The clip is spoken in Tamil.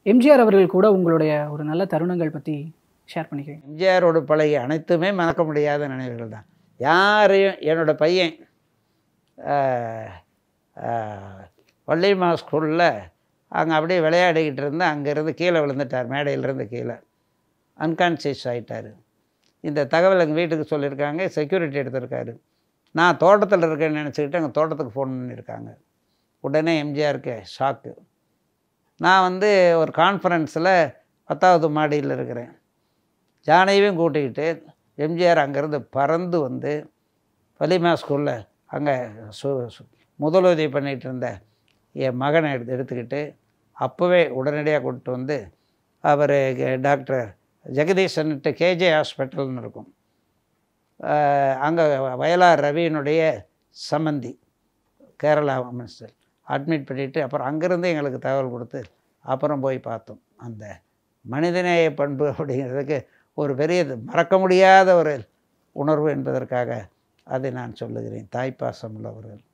எம்ஜிஆர் அவர்கள் கூட உங்களுடைய ஒரு நல்ல தருணங்கள் பற்றி ஷேர் பண்ணிக்கிறீங்க. எம்ஜிஆரோட பழைய அனைத்துமே மறக்க முடியாத நினைவுகள் தான். யாரையும் என்னோடய பையன் வள்ளிமா ஸ்கூலில் அங்கே அப்படியே விளையாடிக்கிட்டு இருந்து அங்கேருந்து கீழே விழுந்துட்டார். மேடையிலேருந்து கீழே அன்கான்சியஸ் ஆகிட்டார். இந்த தகவல் எங்கள் வீட்டுக்கு சொல்லியிருக்காங்க. செக்யூரிட்டி எடுத்திருக்காரு. நான் தோட்டத்தில் இருக்கேன்னு நினச்சிக்கிட்டு அங்கே தோட்டத்துக்கு ஃபோன் பண்ணியிருக்காங்க. உடனே எம்ஜிஆருக்கு ஷாக்கு. நான் ஒரு கான்ஃபரன்ஸில் 10வது மாடியில் இருக்கிறேன். ஜானையும் கூட்டிக்கிட்டு எம்ஜிஆர் அங்கேருந்து பறந்து வள்ளிமா ஸ்கூலில் அங்கே முதலுதவி பண்ணிகிட்டு இருந்த என் மகனை எடுத்துக்கிட்டு அப்போவே உடனடியாக கூப்பிட்டு அவர் டாக்டர் ஜெகதீசன்ட்டு கேஜே ஹாஸ்பிட்டல்னு இருக்கும், அங்கே வயலார் ரவியினுடைய சம்பந்தி கேரளா மினிஸ்டர் அட்மிட் பண்ணிவிட்டு அப்புறம் அங்கேருந்து எங்களுக்கு தகவல் கொடுத்து அப்புறம் போய் பார்த்தோம். அந்த மனிதநேய பண்பு அப்படிங்கிறதுக்கு ஒரு பெரிய மறக்க முடியாத ஒரு உணர்வு என்பதற்காக அதை நான் சொல்லுகிறேன். தாய்ப்பாசம் உள்ளவர்கள்.